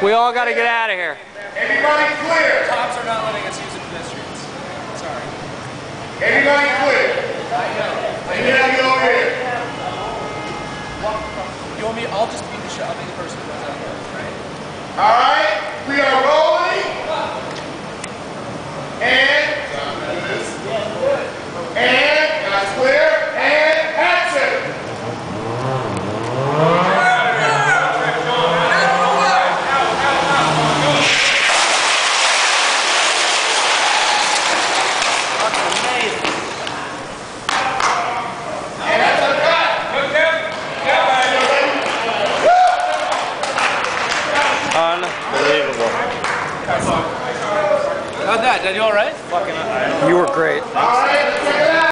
We all got to get out of here. Everybody clear. Cops are not letting us use the pedestrians. Sorry. Everybody clear. And then I get over here. You want me? I'll just be the shot. I'll be the person who goes out there, right? All right. We are rolling. And guys clear. And action. Unbelievable. How'd that? Did you all right? You were great. All right.